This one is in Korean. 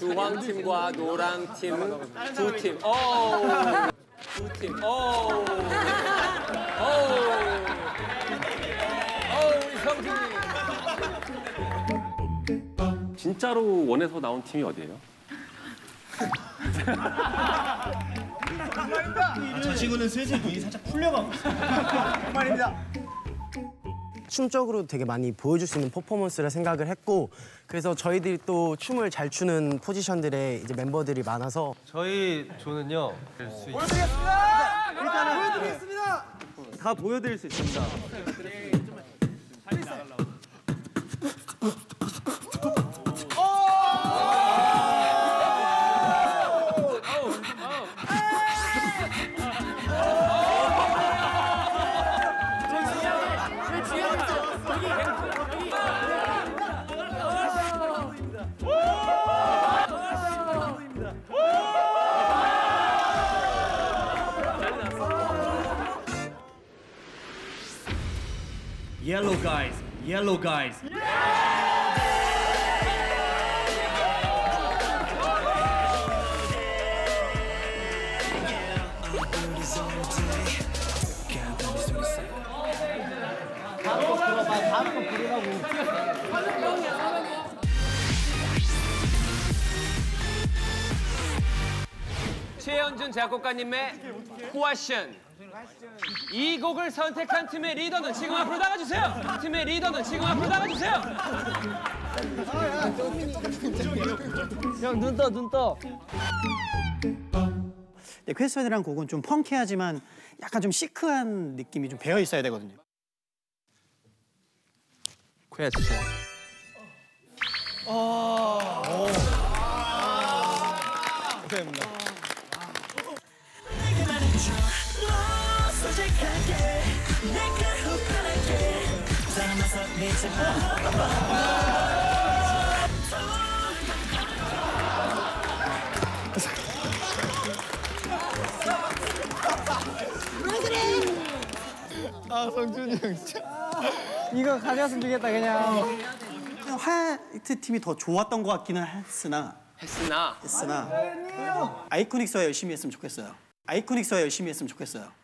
주황팀과 노랑팀 두 팀. 두 팀. 우리 성준이. 진짜로 원에서 나온 팀이 어디예요? 저 친구는 슬슬 눈이 살짝 풀려가고 있어요. 정말입니다. 춤적으로 되게 많이 보여줄 수 있는 퍼포먼스를 생각을 했고 그래서 저희들이 또 춤을 잘 추는 포지션들의 이제 멤버들이 많아서 저희 조는요. 보여드리겠습니다. 일단은 보여드리겠습니다. 다 보여드릴 수 있습니다. Yellow guys, yellow guys. 최현준 작곡가님의 쿠어션. 이 곡을 선택한 팀의 리더는 지금 앞으로 나가주세요. 팀의 리더는 지금 앞으로 나가주세요. 형, 눈 떠, 눈 떠. 네, 퀘스트라는 곡은 좀 펑키하지만 약간 좀 시크한 느낌이 좀 배어 있어야 되거든요. 퀘스트. 감사합니다. 아, 성준이 형 진짜. 이거 가져왔으면 좋겠다, 그냥. 화이트 팀이 더 좋았던 것 같기는 했으나 아이코닉스와 열심히 했으면 좋겠어요.